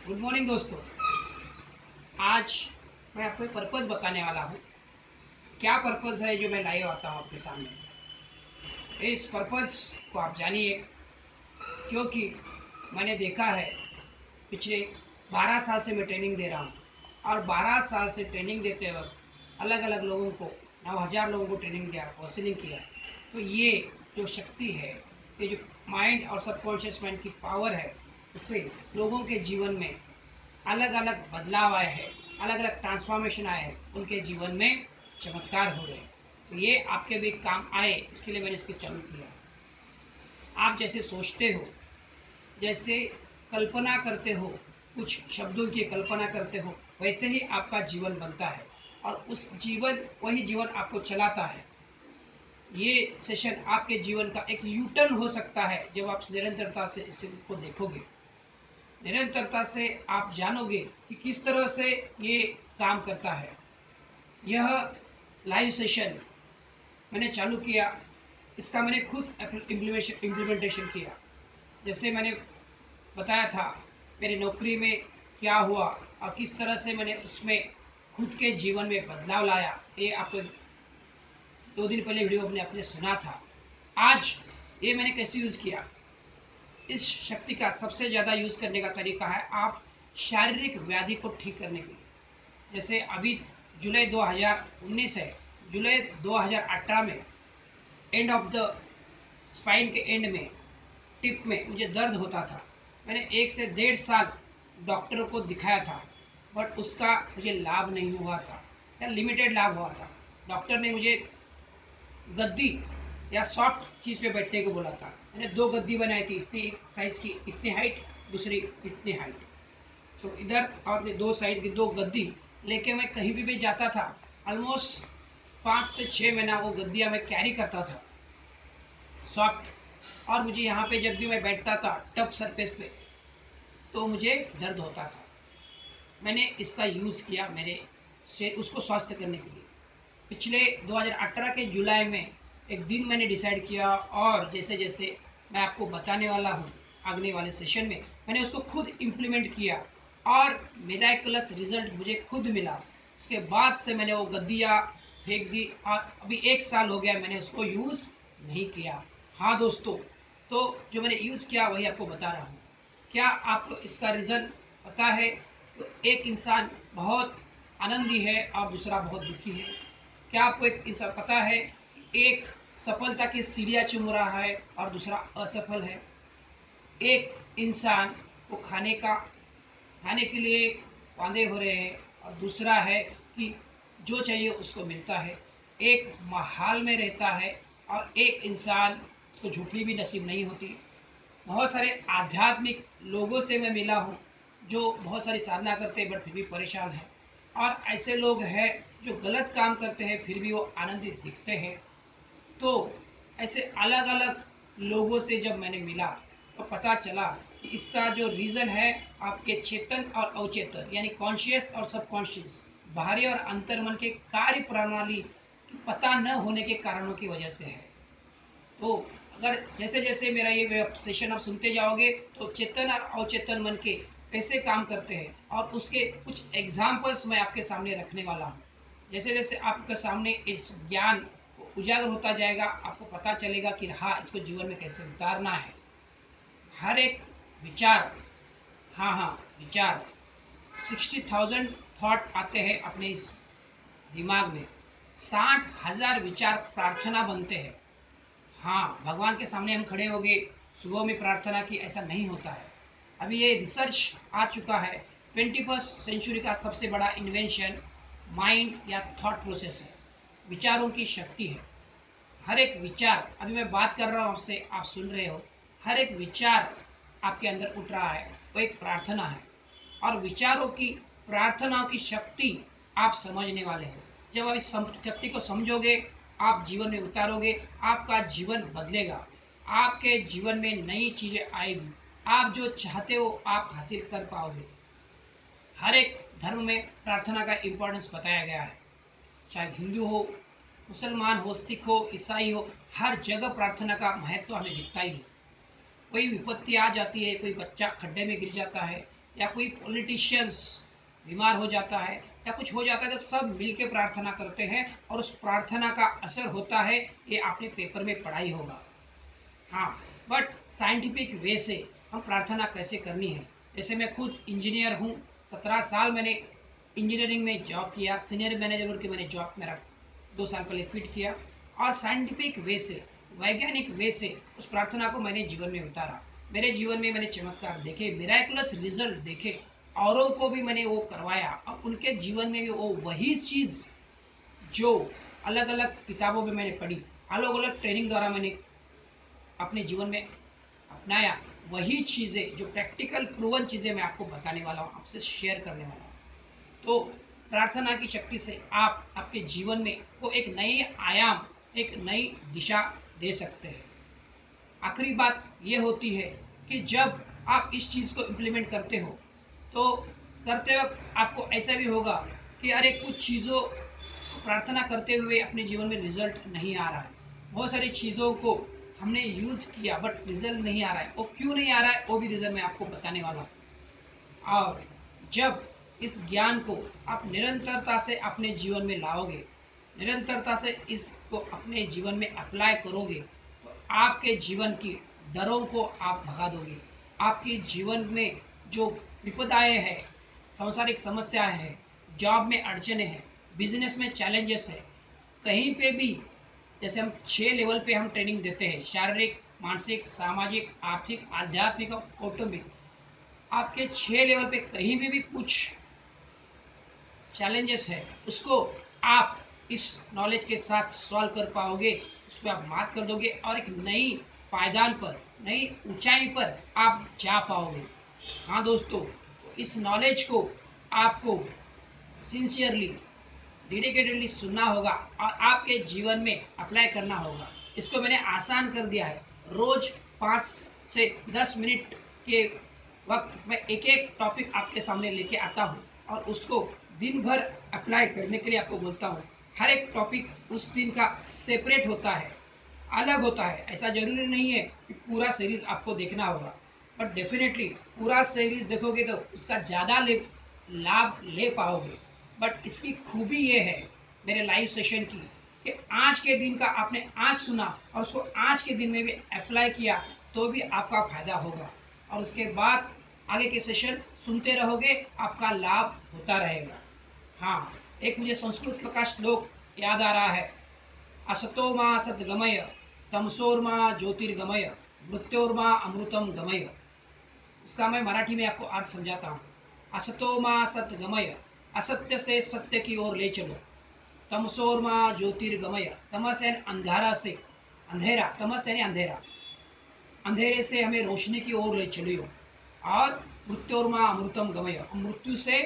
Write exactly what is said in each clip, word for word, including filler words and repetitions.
Good morning दोस्तों। आज मैं आपको पर्पज़ बताने वाला हूँ। क्या पर्पज़ है जो मैं लाए आता हूँ आपके सामने। इस पर्पज़ को आप जानिए, क्योंकि मैंने देखा है पिछले बारह साल से मैं ट्रेनिंग दे रहा हूँ और बारह साल से ट्रेनिंग देते वक्त अलग अलग लोगों को नौ हज़ार लोगों को ट्रेनिंग दिया, काउंसलिंग किया। तो ये जो शक्ति है, ये जो माइंड और सबकॉन्शियस माइंड की पावर है, इससे लोगों के जीवन में अलग अलग बदलाव आए हैं, अलग अलग ट्रांसफॉर्मेशन आए हैं, उनके जीवन में चमत्कार हो रहे हैं। तो ये आपके भी काम आए, इसके लिए मैंने इसको चालू किया। आप जैसे सोचते हो, जैसे कल्पना करते हो, कुछ शब्दों की कल्पना करते हो, वैसे ही आपका जीवन बनता है और उस जीवन वही जीवन आपको चलाता है। ये सेशन आपके जीवन का एक यू टर्न हो सकता है जब आप निरंतरता से इसको देखोगे। निरंतरता से आप जानोगे कि किस तरह से ये काम करता है। यह लाइव सेशन मैंने चालू किया, इसका मैंने खुद इम्प्लीमेंटेशन किया। जैसे मैंने बताया था मेरी नौकरी में क्या हुआ और किस तरह से मैंने उसमें खुद के जीवन में बदलाव लाया, ये आपको दो दिन पहले वीडियो अपने अपने सुना था। आज ये मैंने कैसे यूज़ किया, इस शक्ति का सबसे ज़्यादा यूज़ करने का तरीका है आप शारीरिक व्याधि को ठीक करने के लिए। जैसे अभी जुलाई दो हज़ार उन्नीस है, जुलाई दो हज़ार अठारह में एंड ऑफ द स्पाइन के एंड में टिप में मुझे दर्द होता था। मैंने एक से डेढ़ साल डॉक्टर को दिखाया था, बट उसका मुझे लाभ नहीं हुआ था या लिमिटेड लाभ हुआ था। डॉक्टर ने मुझे गद्दी या सॉफ्ट चीज़ पे बैठने को बोला था। मैंने दो गद्दी बनाई थी, इतनी साइज की, इतनी हाइट, दूसरी इतनी हाइट। तो इधर और दो साइड की दो गद्दी लेके मैं कहीं भी भी जाता था। ऑलमोस्ट पाँच से छः महीना वो गद्दियाँ मैं कैरी करता था सॉफ्ट। और मुझे यहाँ पे जब भी मैं बैठता था टफ सरफेस पे, तो मुझे दर्द होता था। मैंने इसका यूज़ किया मेरे से उसको स्वस्थ करने के लिए। पिछले दो हज़ार अठारह के जुलाई में एक दिन मैंने डिसाइड किया, और जैसे जैसे मैं आपको बताने वाला हूँ आगने वाले सेशन में, मैंने उसको खुद इम्प्लीमेंट किया और मिरेकलस रिजल्ट मुझे खुद मिला। उसके बाद से मैंने वो गद्दियाँ फेंक दी और अभी एक साल हो गया मैंने उसको यूज़ नहीं किया। हाँ दोस्तों, तो जो मैंने यूज़ किया वही आपको बता रहा हूँ। क्या आपको इसका रिजल्ट पता है? तो एक इंसान बहुत आनंदी है और दूसरा बहुत दुखी है। क्या आपको एक इंसान पता है, एक सफलता की सीढ़ियाँ चूम रहा है और दूसरा असफल है। एक इंसान को खाने का खाने के लिए वांदे हो रहे हैं और दूसरा है कि जो चाहिए उसको मिलता है। एक महल में रहता है और एक इंसान उसको झोपड़ी भी नसीब नहीं होती। बहुत सारे आध्यात्मिक लोगों से मैं मिला हूँ जो बहुत सारी साधना करते हैं बट फिर भी परेशान हैं, और ऐसे लोग हैं जो गलत काम करते हैं फिर भी वो आनंदित दिखते हैं। तो ऐसे अलग अलग लोगों से जब मैंने मिला तो पता चला कि इसका जो रीज़न है आपके चेतन और अवचेतन यानी कॉन्शियस और सबकॉन्शियस, बाहरी और अंतर्मन के कार्य प्रणाली की पता न होने के कारणों की वजह से है। तो अगर जैसे जैसे मेरा ये सेशन आप सुनते जाओगे तो चेतन और अवचेतन मन के कैसे काम करते हैं और उसके कुछ एग्जाम्पल्स मैं आपके सामने रखने वाला हूँ। जैसे जैसे आपके सामने इस ज्ञान उजागर होता जाएगा, आपको पता चलेगा कि हाँ, इसको जीवन में कैसे उतारना है। हर एक विचार, हाँ हाँ विचार, सिक्सटी थाउजेंड थॉट आते हैं अपने इस दिमाग में। साठ हजार विचार प्रार्थना बनते हैं। हाँ, भगवान के सामने हम खड़े हो गए, सुबह में प्रार्थना की, ऐसा नहीं होता है। अभी ये रिसर्च आ चुका है, ट्वेंटी फर्स्ट सेंचुरी का सबसे बड़ा इन्वेंशन माइंड या थॉट प्रोसेस है, विचारों की शक्ति है। हर एक विचार, अभी मैं बात कर रहा हूँ आपसे, आप सुन रहे हो, हर एक विचार आपके अंदर उठ रहा है वो एक प्रार्थना है। और विचारों की, प्रार्थनाओं की शक्ति आप समझने वाले हो। जब आप इस शक्ति को समझोगे, आप जीवन में उतारोगे, आपका जीवन बदलेगा, आपके जीवन में नई चीजें आएगी, आप जो चाहते हो आप हासिल कर पाओगे। हर एक धर्म में प्रार्थना का इम्पोर्टेंस बताया गया है, चाहे हिंदू हो, मुसलमान हो, सिख हो, ईसाई हो, हर जगह प्रार्थना का महत्व हमें दिखता ही है। कोई विपत्ति आ जाती है, कोई बच्चा खड्डे में गिर जाता है, या कोई पॉलिटिशियंस बीमार हो जाता है या कुछ हो जाता है तो सब मिलके प्रार्थना करते हैं और उस प्रार्थना का असर होता है कि आपने पेपर में पढ़ाई होगा। हाँ, बट साइंटिफिक वे से हम प्रार्थना कैसे करनी है। जैसे मैं खुद इंजीनियर हूँ, सत्रह साल मैंने इंजीनियरिंग में जॉब किया, सीनियर मैनेजर बोल के मैंने जॉब मेरा दो साल पहले क्विट किया और साइंटिफिक वे से, वैज्ञानिक वे से उस प्रार्थना को मैंने जीवन में उतारा। मेरे जीवन में मैंने चमत्कार देखे, मिराकुलस रिजल्ट देखे, औरों को भी मैंने वो करवाया और उनके जीवन में भी वो वही चीज जो अलग अलग किताबों में मैंने पढ़ी, अलग अलग ट्रेनिंग द्वारा मैंने अपने जीवन में अपनाया, वही चीजें जो प्रैक्टिकल प्रूवन चीजें मैं आपको बताने वाला हूँ, आपसे शेयर करने वाला हूँ। तो प्रार्थना की शक्ति से आप आपके जीवन में को एक नए आयाम, एक नई दिशा दे सकते हैं। आखिरी बात यह होती है कि जब आप इस चीज को इम्प्लीमेंट करते हो तो करते वक्त आपको ऐसा भी होगा कि अरे कुछ चीजों प्रार्थना करते हुए अपने जीवन में रिजल्ट नहीं आ रहा है, बहुत सारी चीजों को हमने यूज किया बट रिजल्ट नहीं आ रहा है। वो क्यों नहीं आ रहा है वो भी रीजन मैं आपको बताने वाला हूँ। और जब इस ज्ञान को आप निरंतरता से अपने जीवन में लाओगे, निरंतरता से इसको अपने जीवन में अप्लाई करोगे तो आपके जीवन की डरों को आप भगा दोगे। आपके जीवन में जो विपदाएं हैं, सांसारिक समस्याएं हैं, जॉब में अड़चने हैं, बिजनेस में चैलेंजेस है, कहीं पे भी जैसे हम छह लेवल पे हम ट्रेनिंग देते हैं, शारीरिक, मानसिक, सामाजिक, आर्थिक, आध्यात्मिक और कौटुंबिक। आपके छह लेवल पे कहीं भी भी कुछ चैलेंजेस है उसको आप इस नॉलेज के साथ सॉल्व कर पाओगे, उस पर आप मात कर दोगे और एक नई पायदान पर, नई ऊंचाई पर आप जा पाओगे। हाँ दोस्तों, तो इस नॉलेज को आपको सिंसियरली, डेडिकेटेडली सुनना होगा और आपके जीवन में अप्लाई करना होगा। इसको मैंने आसान कर दिया है। रोज पाँच से दस मिनट के वक्त मैं एक एक टॉपिक आपके सामने लेके आता हूँ और उसको दिन भर अप्लाई करने के लिए आपको बोलता हूँ। हर एक टॉपिक उस दिन का सेपरेट होता है, अलग होता है। ऐसा जरूरी नहीं है कि पूरा सीरीज आपको देखना होगा, बट डेफिनेटली पूरा सीरीज देखोगे तो उसका ज़्यादा लाभ ले पाओगे। बट इसकी खूबी ये है मेरे लाइव सेशन की कि आज के दिन का आपने आज सुना और उसको आज के दिन में भी अप्लाई किया तो भी आपका फायदा होगा और उसके बाद आगे के सेशन सुनते रहोगे, आपका लाभ होता रहेगा। हाँ, एक मुझे संस्कृत का श्लोक याद आ रहा है, असतो मा सद्गमय तमसोर्मा ज्योतिर्गमय मृत्योर्मा अमृतम गमय। इसका मैं मराठी में आपको अर्थ समझाता हूँ। असतो मा सद्गमय, असत्य से सत्य की ओर ले चलो। तमसोर्मा ज्योतिर्गमय, तमस यानी अंधारा से, अंधेरा, तमस यानी अंधेरा, अंधेरे से हमें रोशनी की ओर ले चलियो। और मृत्योर्मा अमृतम गमय, मृत्यु से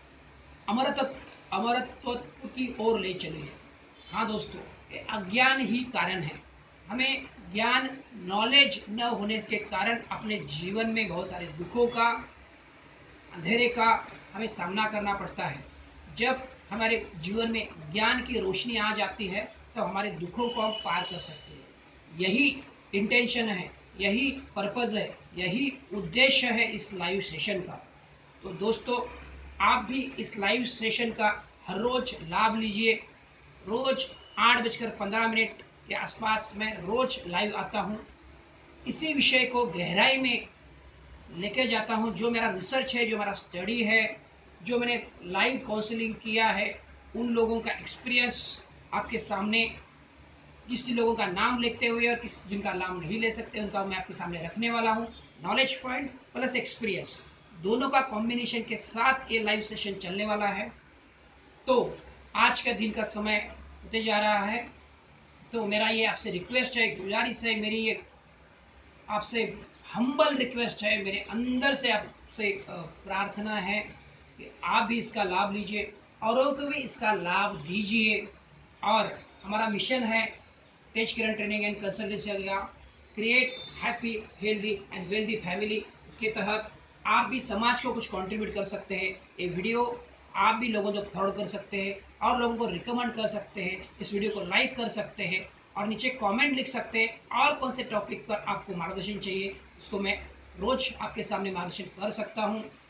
अमरत्व अमरत्व की ओर ले चलिए। हाँ दोस्तों, ये अज्ञान ही कारण है। हमें ज्ञान, नॉलेज न होने के कारण अपने जीवन में बहुत सारे दुखों का, अंधेरे का हमें सामना करना पड़ता है। जब हमारे जीवन में ज्ञान की रोशनी आ जाती है तो हमारे दुखों को हम पार कर सकते हैं। यही इंटेंशन है, यही पर्पज है, यही उद्देश्य है इस लाइव सेशन का। तो दोस्तों, आप भी इस लाइव सेशन का हर रोज लाभ लीजिए। रोज आठ बजकर पंद्रह मिनट के आसपास मैं रोज लाइव आता हूँ। इसी विषय को गहराई में लेके जाता हूँ। जो मेरा रिसर्च है, जो मेरा स्टडी है, जो मैंने लाइव काउंसलिंग किया है, उन लोगों का एक्सपीरियंस आपके सामने, किस लोगों का नाम लेते हुए और किस जिनका नाम नहीं ले सकते उनका मैं आपके सामने रखने वाला हूँ। नॉलेज पॉइंट प्लस एक्सपीरियंस दोनों का कॉम्बिनेशन के साथ ये लाइव सेशन चलने वाला है। तो आज का दिन का समय होते जा रहा है, तो मेरा ये आपसे रिक्वेस्ट है, गुजारिश है, मेरी ये आपसे हम्बल रिक्वेस्ट है, मेरे अंदर से आपसे प्रार्थना है कि आप भी इसका लाभ लीजिए, औरों को भी इसका लाभ दीजिए। और हमारा मिशन है Tej Kiran training and consultancy का, create happy, healthy and wealthy family. इसके तहत आप भी समाज को कुछ कंट्रीब्यूट कर सकते हैं। ये वीडियो आप भी लोगों तक फॉरवर्ड कर सकते हैं और लोगों को रिकमेंड कर सकते हैं। इस वीडियो को लाइक कर सकते हैं और नीचे कमेंट लिख सकते हैं और कौन से टॉपिक पर आपको मार्गदर्शन चाहिए, उसको मैं रोज आपके सामने मार्गदर्शन कर सकता हूँ।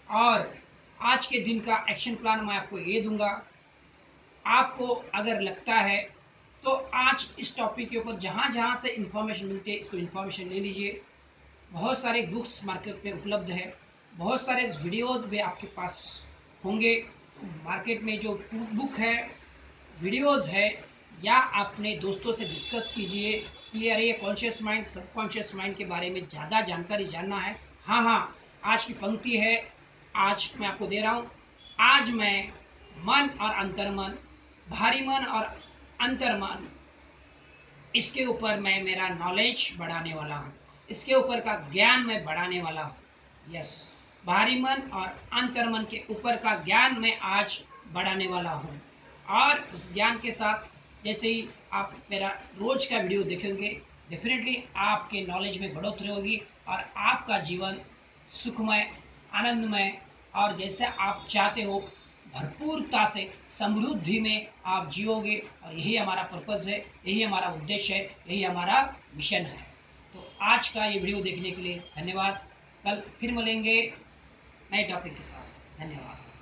और आज के दिन का एक्शन प्लान मैं आपको ये दूंगा। आपको अगर लगता है तो आज इस टॉपिक के ऊपर जहाँ जहाँ से इंफॉर्मेशन मिलती है इसको इंफॉर्मेशन ले लीजिए। बहुत सारे बुक्स मार्केट में उपलब्ध है, बहुत सारे वीडियोस भी आपके पास होंगे मार्केट में। जो बुक है, वीडियोस है, या अपने दोस्तों से डिस्कस कीजिए कि अरे ये कॉन्शियस माइंड सबकॉन्शियस माइंड के बारे में ज़्यादा जानकारी जानना है। हाँ हाँ, आज की पंक्ति है, आज मैं आपको दे रहा हूँ। आज मैं मन और अंतर्मन, भारी मन और अंतर्मन, इसके ऊपर मैं मेरा नॉलेज बढ़ाने वाला हूँ, इसके ऊपर का ज्ञान मैं बढ़ाने वाला हूँ। यस, भारी मन और अंतर्मन के ऊपर का ज्ञान मैं आज बढ़ाने वाला हूँ। और उस ज्ञान के साथ जैसे ही आप मेरा रोज का वीडियो देखेंगे, डेफिनेटली आपके नॉलेज में बढ़ोतरी होगी और आपका जीवन सुखमय, आनंदमय और जैसे आप चाहते हो भरपूरता से समृद्धि में आप जियोगे। और यही हमारा पर्पज है, यही हमारा उद्देश्य है, यही हमारा मिशन है। तो आज का ये वीडियो देखने के लिए धन्यवाद। कल फिर मिलेंगे नए टॉपिक के साथ। धन्यवाद।